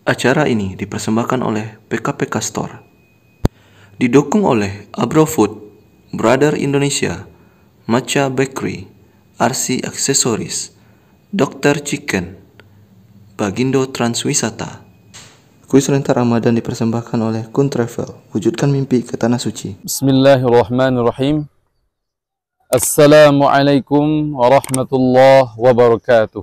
Acara ini dipersembahkan oleh PKPK Store. Didukung oleh Abro Food, Brother Indonesia, Matcha Bakery, RC Accessories, Dr. Chicken, Bagindo Transwisata. Kuis Rentar Ramadan dipersembahkan oleh Kun Travel. Wujudkan mimpi ke Tanah Suci. Bismillahirrahmanirrahim. Assalamualaikum warahmatullahi wabarakatuh.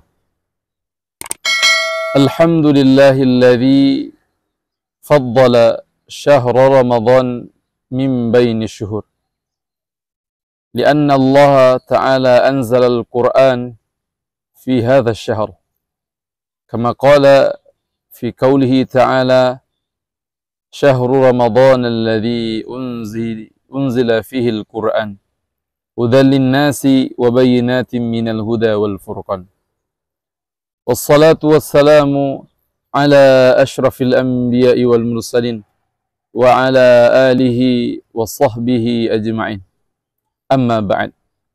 Alhamdulillahilladzi faddala syahra Ramadan min baini syuhur. Lianna Allah Ta'ala anzala al-Quran fi hadha asy-syahr. Kama qala fi qawlihi ta'ala syahru Ramadan alladzi unzila fihi al-Quran hudan lin-nasi wa bayyinatin minal huda wal furqan. Wassalatu wassalamu ala ashrafil anbiya'i wal mursalin wa ala alihi wa sahbihi ajma'in. Amma ba'd.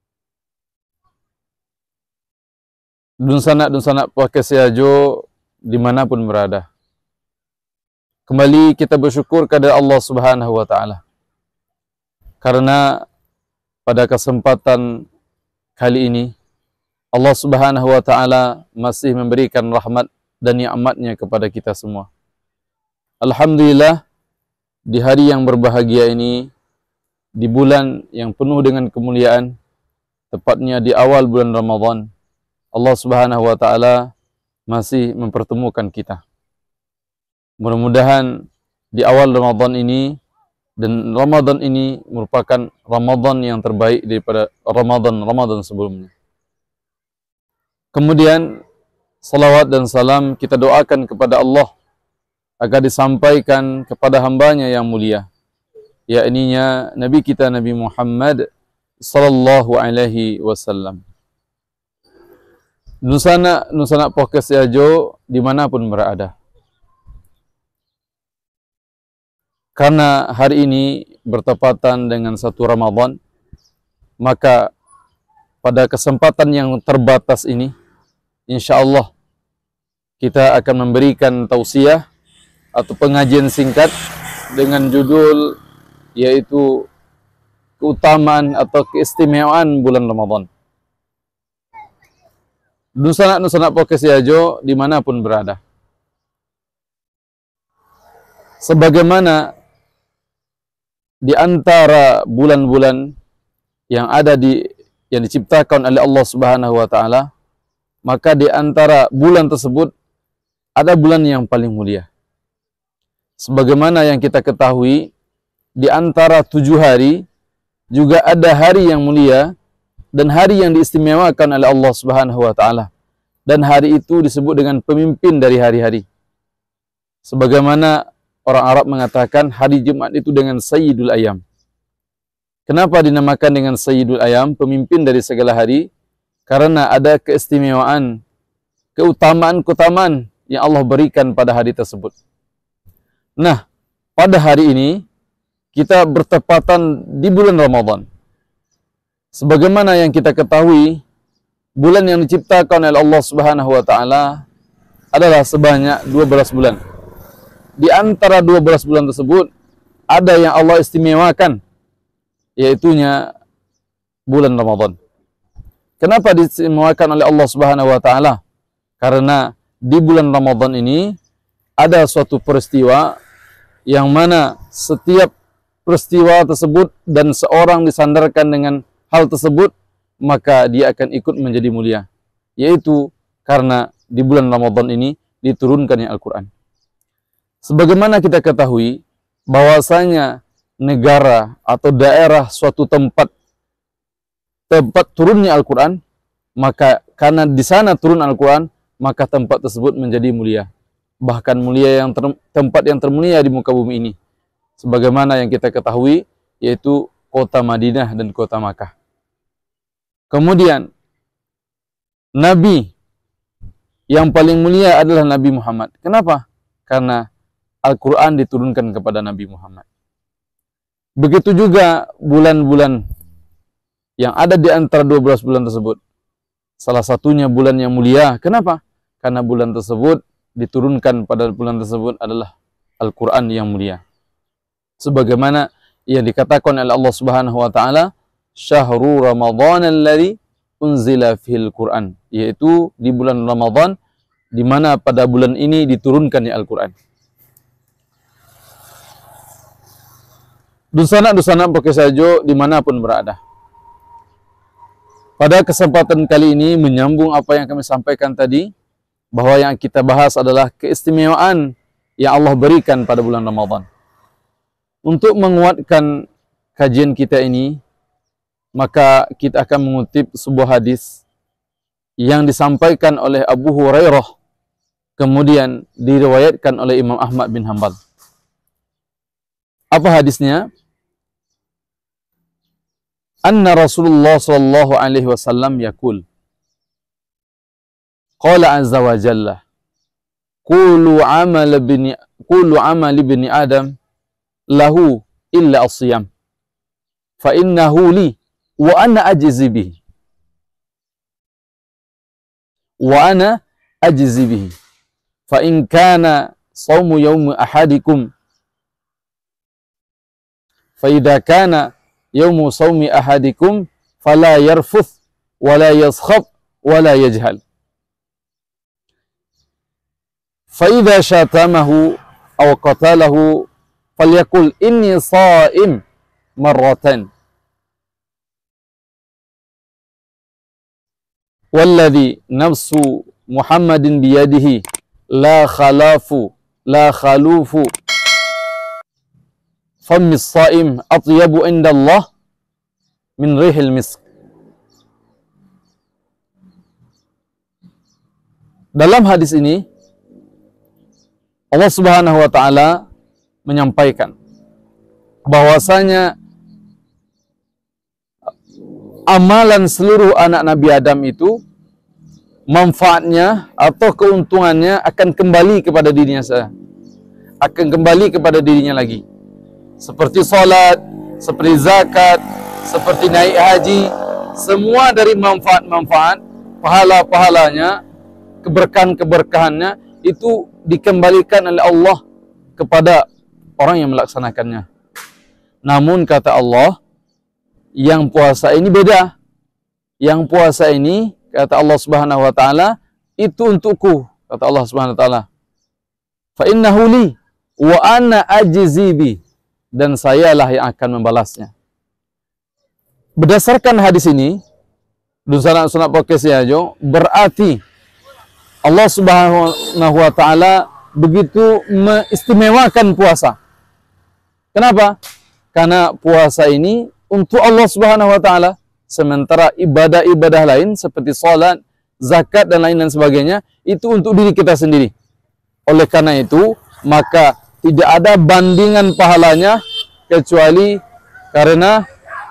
Dunsanak podcast Yajo dimanapun berada, kembali kita bersyukur kepada Allah Subhanahu wa Ta'ala, karena pada kesempatan kali ini Allah Subhanahu wa Ta'ala masih memberikan rahmat dan nikmatnya kepada kita semua. Alhamdulillah, di hari yang berbahagia ini, di bulan yang penuh dengan kemuliaan, tepatnya di awal bulan Ramadan, Allah Subhanahu wa Ta'ala masih mempertemukan kita. Mudah-mudahan di awal Ramadan ini, dan Ramadan ini merupakan Ramadan yang terbaik daripada Ramadan sebelumnya. Kemudian salawat dan salam kita doakan kepada Allah agar disampaikan kepada hambanya yang mulia, yakninya Nabi kita Nabi Muhammad sallallahu alaihi wasallam. Nusana podcast Yajo dimanapun berada, karena hari ini bertepatan dengan 1 Ramadan, maka pada kesempatan yang terbatas ini, insyaallah kita akan memberikan tausiah atau pengajian singkat dengan judul yaitu keutamaan atau keistimewaan bulan Ramadan. Nusana podcast Yajo dimanapun berada, sebagaimana di antara bulan-bulan yang ada yang diciptakan oleh Allah Subhanahu wa Ta'ala, maka di antara bulan tersebut ada bulan yang paling mulia. Sebagaimana yang kita ketahui, di antara 7 hari juga ada hari yang mulia dan hari yang diistimewakan oleh Allah Subhanahu wa Ta'ala, dan hari itu disebut dengan pemimpin dari hari-hari. Sebagaimana orang Arab mengatakan hari Jumat itu dengan Sayyidul Ayam. Kenapa dinamakan dengan Sayyidul Ayam, pemimpin dari segala hari? Karena ada keistimewaan, keutamaan yang Allah berikan pada hari tersebut. Nah, pada hari ini kita bertepatan di bulan Ramadan. Sebagaimana yang kita ketahui, bulan yang diciptakan oleh Allah Subhanahu wa Ta'ala adalah sebanyak 12 bulan. Di antara 12 bulan tersebut ada yang Allah istimewakan, yaitunya bulan Ramadan. Kenapa diistimewakan oleh Allah Subhanahu wa Ta'ala? Karena di bulan Ramadan ini ada suatu peristiwa yang mana setiap peristiwa tersebut dan seorang disandarkan dengan hal tersebut, maka dia akan ikut menjadi mulia. Yaitu karena di bulan Ramadan ini diturunkannya Al-Quran. Sebagaimana kita ketahui bahwasanya negara atau daerah suatu tempat turunnya Al-Quran, maka karena di sana turun Al-Quran, maka tempat tersebut menjadi mulia. Bahkan mulia tempat yang termulia di muka bumi ini. Sebagaimana yang kita ketahui, yaitu kota Madinah dan kota Makkah. Kemudian Nabi yang paling mulia adalah Nabi Muhammad. Kenapa? Karena Al-Quran diturunkan kepada Nabi Muhammad. Begitu juga bulan-bulan yang ada di antara 12 bulan tersebut. Salah satunya bulan yang mulia. Kenapa? Karena bulan tersebut diturunkan pada bulan tersebut adalah Al-Quran yang mulia. Sebagaimana yang dikatakan oleh Allah Subhanahu wa taala, "Syahrul Ramadhan alladzi unzila fihil Qur'an", yaitu di bulan Ramadan di mana pada bulan ini diturunkan Al-Quran. Dusana-dusana pakai saja dimanapun berada. Pada kesempatan kali ini menyambung apa yang kami sampaikan tadi, bahwa yang kita bahas adalah keistimewaan yang Allah berikan pada bulan Ramadan. Untuk menguatkan kajian kita ini, maka kita akan mengutip sebuah hadis yang disampaikan oleh Abu Hurairah, kemudian diriwayatkan oleh Imam Ahmad bin Hanbal. Apa hadisnya? Anna Rasulullah sallallahu alaihi wasallam yaqul, qala azza wa jalla, kullu amal ibni Adam lahu illa as-siyam, fa innahu li wa ana ajzi bihi. Wa ana ajzi bihi. Fa in kana shaumu yawmi ahadikum, fa idza kana yawmu shaumi ahadikum fala yarfuth wa la yaskhab wa la yajhal. Fa idza syatamahu aw qatalahu falyaqul inni sha'im marratan. Walladhi nafsu Muhammadin biyadihi la khalufu fammis sha'im atyabu indallah min rihil misk. Dalam hadis ini Allah Subhanahu wa taala menyampaikan bahwasanya amalan seluruh anak Nabi Adam itu manfaatnya atau keuntungannya akan kembali kepada dirinya saja. Akan kembali kepada dirinya lagi. Seperti salat, seperti zakat, seperti naik haji, semua dari manfaat-manfaat, pahala-pahalanya, keberkahan-keberkahannya itu dikembalikan oleh Allah kepada orang yang melaksanakannya. Namun kata Allah, yang puasa ini beda. Yang puasa ini, kata Allah Subhanahu wa taala, itu untukku, kata Allah Subhanahu wa taala. Fa innahu li wa ana ajzi bi, dan sayalah yang akan membalasnya. Berdasarkan hadis ini, Dusana podcast aja, berarti Allah Subhanahu wa taala begitu mengistimewakan puasa. Kenapa? Karena puasa ini untuk Allah Subhanahu wa taala, sementara ibadah-ibadah lain seperti salat, zakat dan lain sebagainya itu untuk diri kita sendiri. Oleh karena itu, maka tidak ada bandingan pahalanya kecuali karena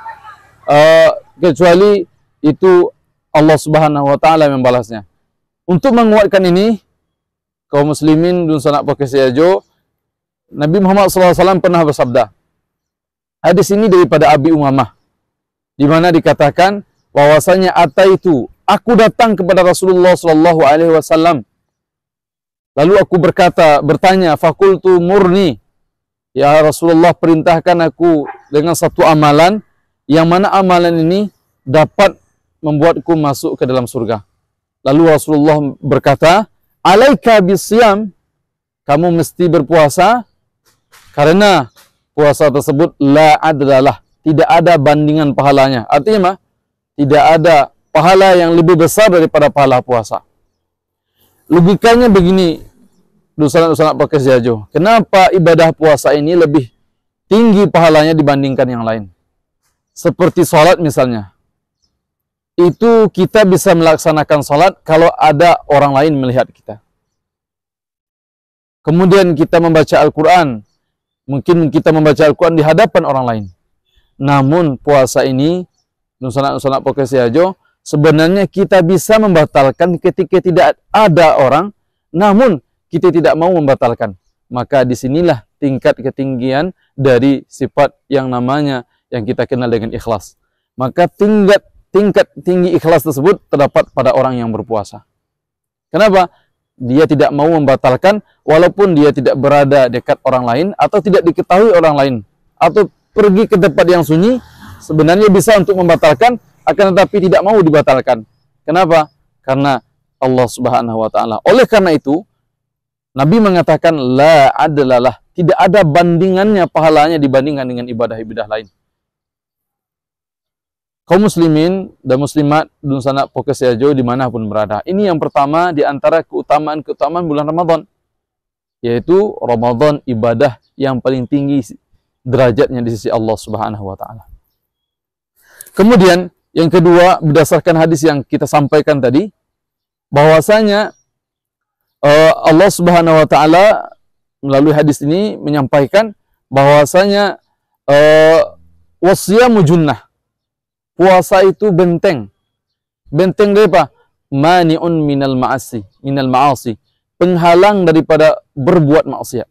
kecuali itu Allah Subhanahu wa taala membalasnya. Untuk menguatkan ini, kaum muslimin dun sanak pokesiajo, Nabi Muhammad SAW pernah bersabda. Hadis ini daripada Abi Umamah, di mana dikatakan bahwasanya ataitu, aku datang kepada Rasulullah SAW. Lalu aku bertanya, fakultu murni, ya Rasulullah, perintahkan aku dengan satu amalan, yang mana amalan ini dapat membuatku masuk ke dalam surga. Lalu Rasulullah berkata, alaika bisyam, kamu mesti berpuasa, karena puasa tersebut la adalah, tidak ada bandingan pahalanya. Artinya mah, tidak ada pahala yang lebih besar daripada pahala puasa. Logikanya begini, dosa-dosa pakai jajo. Kenapa ibadah puasa ini lebih tinggi pahalanya dibandingkan yang lain? Seperti sholat misalnya. Itu kita bisa melaksanakan sholat kalau ada orang lain melihat kita. Kemudian kita membaca Al-Quran. Mungkin kita membaca Al-Quran di hadapan orang lain. Namun puasa ini, dosa-dosa pakai jajo, sebenarnya kita bisa membatalkan ketika tidak ada orang, namun kita tidak mau membatalkan. Maka disinilah tingkat ketinggian dari sifat yang namanya yang kita kenal dengan ikhlas. Maka tingkat tinggi ikhlas tersebut terdapat pada orang yang berpuasa. Kenapa? dia tidak mau membatalkan walaupun dia tidak berada dekat orang lain atau tidak diketahui orang lain atau pergi ke tempat yang sunyi, sebenarnya bisa untuk membatalkan, akan tetapi tidak mau dibatalkan. Kenapa? Karena Allah Subhanahu wa taala. Oleh karena itu, Nabi mengatakan la adlalah, tidak ada bandingannya pahalanya dibandingkan dengan ibadah-ibadah lain. Kaum muslimin dan muslimat Dunsana Podcast Yajo dimanapun berada. Ini yang pertama di antara keutamaan-keutamaan bulan Ramadan, yaitu Ramadan ibadah yang paling tinggi derajatnya di sisi Allah Subhanahu wa taala. Kemudian yang kedua, berdasarkan hadis yang kita sampaikan tadi, bahwasanya Allah Subhanahu wa taala melalui hadis ini menyampaikan bahwasanya wasyamu junnah, puasa itu benteng. Benteng dari apa? Mani'un minal ma'asi, penghalang daripada berbuat maksiat.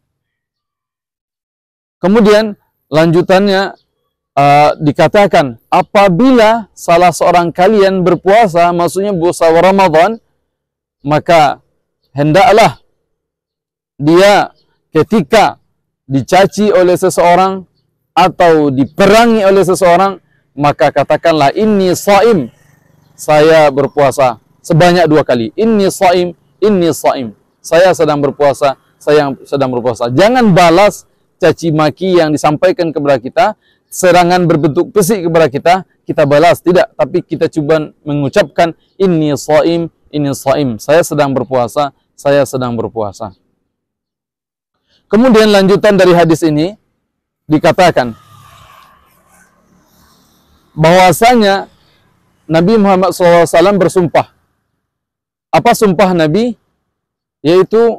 Kemudian lanjutannya dikatakan, apabila salah seorang kalian berpuasa, maksudnya puasa Ramadan, maka hendaklah dia ketika dicaci oleh seseorang atau diperangi oleh seseorang, maka katakanlah inni shaim, saya berpuasa sebanyak 2 kali. Inni shaim, saya sedang berpuasa, saya sedang berpuasa. Jangan balas caci maki yang disampaikan kepada kita, serangan berbentuk fisik kepada kita, kita balas, tidak, tapi kita coba mengucapkan inni shaim, saya sedang berpuasa, saya sedang berpuasa. Kemudian lanjutan dari hadis ini dikatakan bahwasanya Nabi Muhammad SAW bersumpah. Apa sumpah Nabi? Yaitu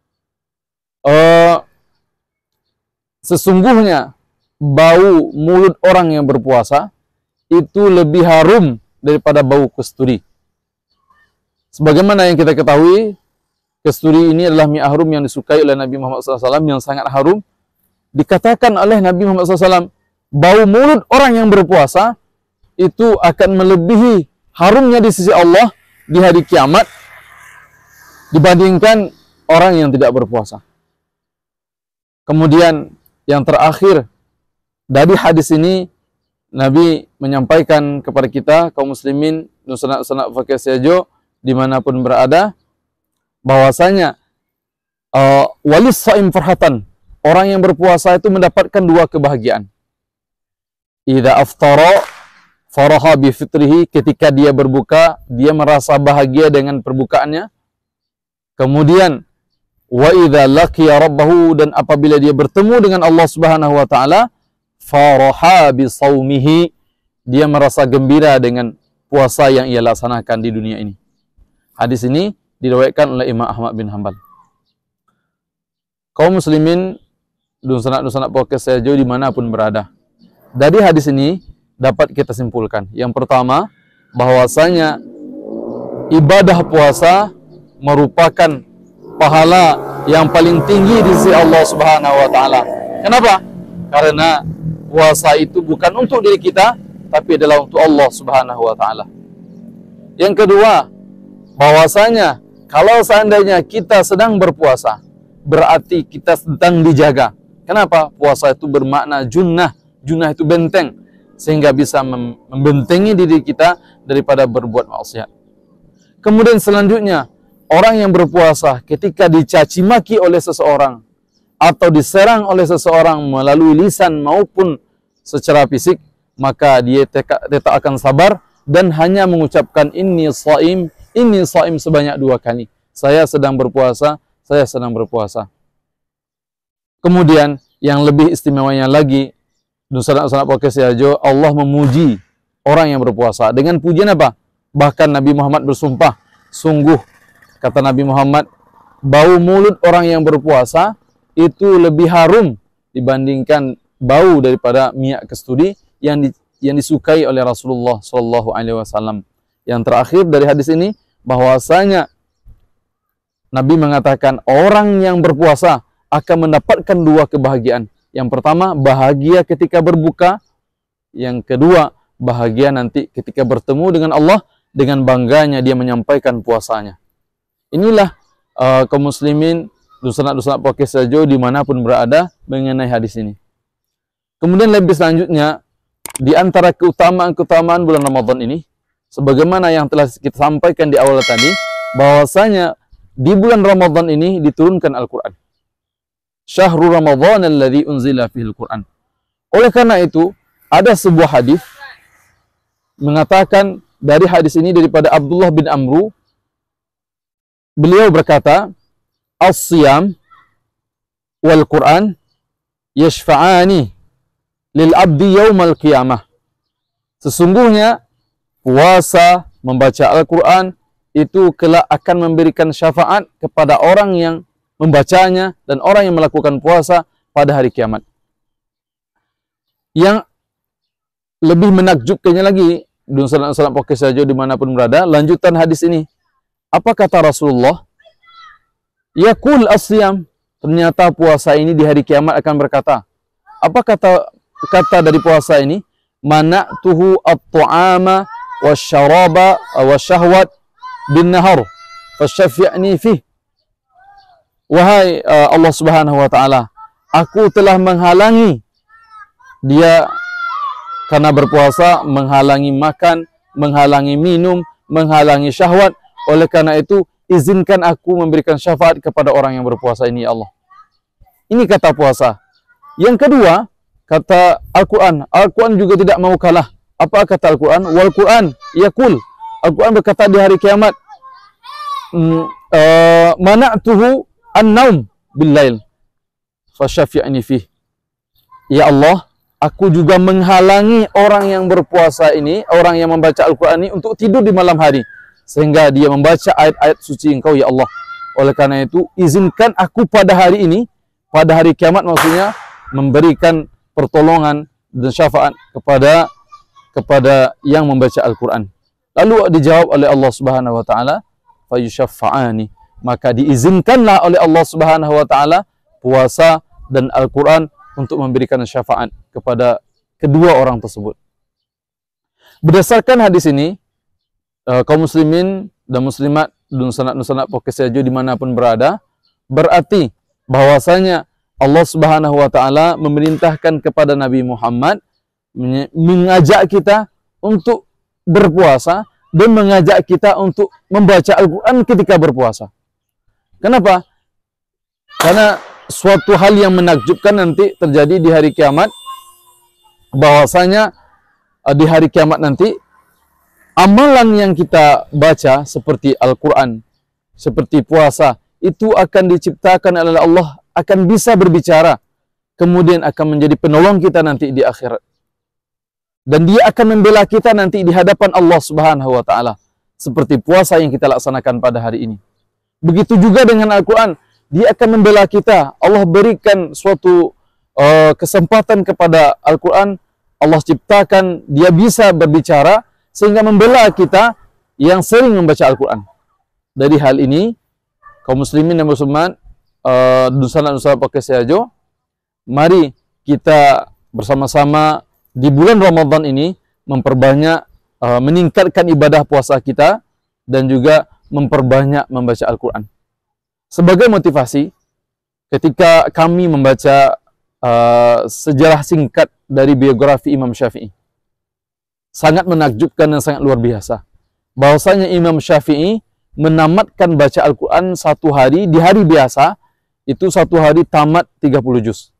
sesungguhnya bau mulut orang yang berpuasa itu lebih harum daripada bau kasturi. Sebagaimana yang kita ketahui, kasturi ini adalah minyak harum yang disukai oleh Nabi Muhammad SAW, yang sangat harum. Dikatakan oleh Nabi Muhammad SAW, bau mulut orang yang berpuasa itu akan melebihi harumnya di sisi Allah di hari kiamat dibandingkan orang yang tidak berpuasa. Kemudian yang terakhir dari hadis ini, Nabi menyampaikan kepada kita kaum muslimin Dunsana Podcast Yajo dimanapun berada, bahwasanya walis shaim farhatan, orang yang berpuasa itu mendapatkan 2 kebahagiaan. Idza aftara faraha bi fitrihi, ketika dia berbuka dia merasa bahagia dengan perbukaannya. Kemudian wa idza laqiya rabbahu, dan apabila dia bertemu dengan Allah Subhanahu wa taala, faraha bi shaumihi, dia merasa gembira dengan puasa yang ia laksanakan di dunia ini. Hadis ini diriwayatkan oleh Imam Ahmad bin Hanbal. Kaum muslimin Dunsana Podcast Yajo dimanapun berada, dari hadis ini dapat kita simpulkan, yang pertama, bahwasanya ibadah puasa merupakan pahala yang paling tinggi di sisi Allah Subhanahu wa taala. Kenapa? Karena puasa itu bukan untuk diri kita, tapi adalah untuk Allah Subhanahu wa taala. Yang kedua, bahwasanya kalau seandainya kita sedang berpuasa, berarti kita sedang dijaga. Kenapa? Puasa itu bermakna junnah. Junnah itu benteng, sehingga bisa membentengi diri kita daripada berbuat maksiat. Kemudian selanjutnya, orang yang berpuasa ketika dicaci maki oleh seseorang atau diserang oleh seseorang melalui lisan maupun secara fisik, maka dia tetap akan sabar dan hanya mengucapkan inni shaim sebanyak 2 kali. Saya sedang berpuasa, saya sedang berpuasa. Kemudian yang lebih istimewanya lagi, Dunsana Podcast Yajo, Allah memuji orang yang berpuasa dengan pujian apa? Bahkan Nabi Muhammad bersumpah, sungguh kata Nabi Muhammad, bau mulut orang yang berpuasa itu lebih harum dibandingkan bau daripada minyak kasturi yang disukai oleh Rasulullah SAW. Yang terakhir dari hadis ini, bahwasanya Nabi mengatakan orang yang berpuasa akan mendapatkan 2 kebahagiaan. Yang pertama, bahagia ketika berbuka. Yang kedua, bahagia nanti ketika bertemu dengan Allah, dengan bangganya dia menyampaikan puasanya. Inilah kaum muslimin, dusanat-dusanat podcast Sajo dimanapun berada mengenai hadis ini. Kemudian lebih selanjutnya, di antara keutamaan-keutamaan bulan Ramadan ini, sebagaimana yang telah kita sampaikan di awal tadi, bahwasanya di bulan Ramadan ini diturunkan Al-Quran. Syahrul Ramadan alladzi unzila fihil Quran. Oleh karena itu, ada sebuah hadis mengatakan dari hadis ini daripada Abdullah bin Amru, beliau berkata, as-siyam wal Quran yashfa'ani lil abdi yaumal qiyamah. Sesungguhnya puasa, membaca Al-Quran itu kelak akan memberikan syafaat kepada orang yang membacanya dan orang yang melakukan puasa pada hari kiamat. Yang lebih menakjubkannya lagi, dusanat-dusanat podcast Sajo dimanapun berada, lanjutan hadis ini. Apa kata Rasulullah? Yaqul as-siyam. Ternyata puasa ini di hari kiamat akan berkata. Apa kata dari puasa ini? Mana'tuhu at-ta'ama wasyaraba wasyahwat bin nahar fasyafi'ni fih. Wahai Allah Subhanahu wa taala, aku telah menghalangi dia karena berpuasa, menghalangi makan, menghalangi minum, menghalangi syahwat. Oleh karena itu, izinkan aku memberikan syafaat kepada orang yang berpuasa ini, ya Allah. Ini kata puasa. Yang kedua, kata Al-Quran. Al-Quran juga tidak mau kalah. Apa kata Al-Quran? Wal Quran yaqul. Al-Quran berkata di hari kiamat, mana'tuhu an-naum bil-lail fasyafi'ni fih. Ya Allah, aku juga menghalangi orang yang berpuasa ini, orang yang membaca Al-Quran ini untuk tidur di malam hari. Sehingga dia membaca ayat-ayat suci Engkau, ya Allah. Oleh karena itu, izinkan aku pada hari ini, pada hari kiamat maksudnya, memberikan pertolongan dan syafaat kepada yang membaca Al-Quran. Lalu dijawab oleh Allah Subhanahu wa taala, fayusyaffa'ani. Maka diizinkanlah oleh Allah Subhanahu wa taala puasa dan Al-Quran untuk memberikan syafaat kepada kedua orang tersebut. Berdasarkan hadis ini, kaum muslimin dan muslimat, dusanat-dusanat podcast Sajo dimanapun berada, berarti bahwasanya Allah Subhanahu wa taala memerintahkan kepada Nabi Muhammad mengajak kita untuk berpuasa dan mengajak kita untuk membaca Al-Quran ketika berpuasa. Kenapa? Karena suatu hal yang menakjubkan nanti terjadi di hari kiamat, bahwasanya di hari kiamat nanti amalan yang kita baca seperti Al-Quran, seperti puasa, itu akan diciptakan oleh Allah, akan bisa berbicara, kemudian akan menjadi penolong kita nanti di akhirat. Dan dia akan membela kita nanti di hadapan Allah Subhanahu wa taala, seperti puasa yang kita laksanakan pada hari ini. Begitu juga dengan Al-Quran, dia akan membela kita. Allah berikan suatu kesempatan kepada Al-Quran, Allah ciptakan dia bisa berbicara, sehingga membela kita yang sering membaca Al-Quran. Dari hal ini, kaum muslimin dan muslimat, dusanat-dusanat podcast Sajo, mari kita bersama-sama di bulan Ramadan ini memperbanyak, meningkatkan ibadah puasa kita, dan juga memperbanyak membaca Al-Quran. Sebagai motivasi, ketika kami membaca sejarah singkat dari biografi Imam Syafi'i, sangat menakjubkan dan sangat luar biasa. Bahwasanya Imam Syafi'i menamatkan baca Al-Quran satu hari, di hari biasa, itu satu hari tamat 30 juz.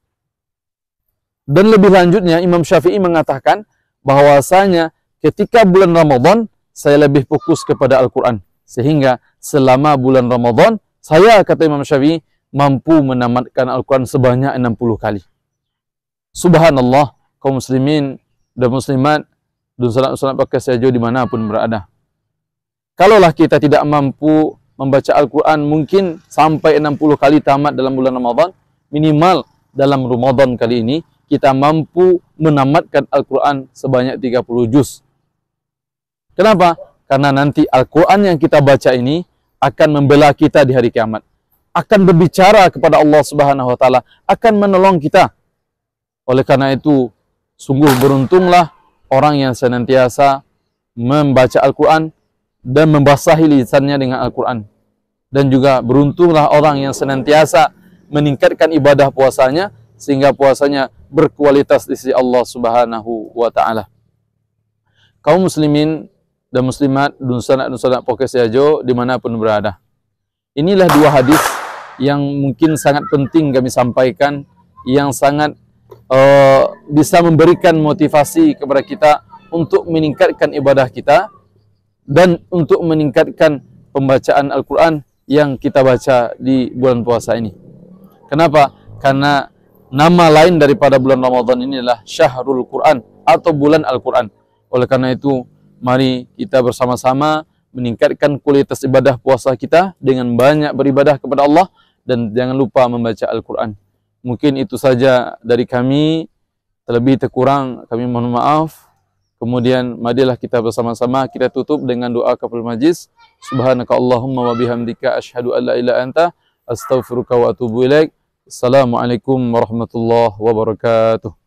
Dan lebih lanjutnya, Imam Syafi'i mengatakan bahwasanya ketika bulan Ramadan, saya lebih fokus kepada Al-Quran. Sehingga selama bulan Ramadan, saya, kata Imam Syafi'i, mampu menamatkan Al-Quran sebanyak 60 kali. Subhanallah, kaum muslimin dan muslimat, dusanat-dusanat podcast Sajo dimanapun berada. Kalaulah kita tidak mampu membaca Al-Quran mungkin sampai 60 kali tamat dalam bulan Ramadan, minimal dalam Ramadan kali ini kita mampu menamatkan Al-Quran sebanyak 30 juz. Kenapa? Karena nanti Al-Quran yang kita baca ini akan membela kita di hari kiamat, akan berbicara kepada Allah Subhanahu wa taala, akan menolong kita. Oleh karena itu, sungguh beruntunglah orang yang senantiasa membaca Al-Quran dan membasahi lisannya dengan Al-Quran. Dan juga beruntunglah orang yang senantiasa meningkatkan ibadah puasanya sehingga puasanya berkualitas di sisi Allah Subhanahu wa taala. Kaum muslimin dan muslimat, dunsanak podcast Yajo dimanapun berada. Inilah dua hadis yang mungkin sangat penting kami sampaikan, yang sangat bisa memberikan motivasi kepada kita untuk meningkatkan ibadah kita dan untuk meningkatkan pembacaan Al-Quran yang kita baca di bulan puasa ini. Kenapa? Karena nama lain daripada bulan Ramadan ini adalah Syahrul Quran atau bulan Al-Quran. Oleh karena itu, mari kita bersama-sama meningkatkan kualitas ibadah puasa kita dengan banyak beribadah kepada Allah dan jangan lupa membaca Al-Quran. Mungkin itu saja dari kami. Terlebih terkurang kami mohon maaf. Kemudian marilah kita bersama-sama kita tutup dengan doa kafaratul majlis. Subhanaka Allahumma wa bihamdika asyhadu an la ilaha illa anta astaghfiruka wa atubu ilaik. Assalamualaikum warahmatullahi wabarakatuh.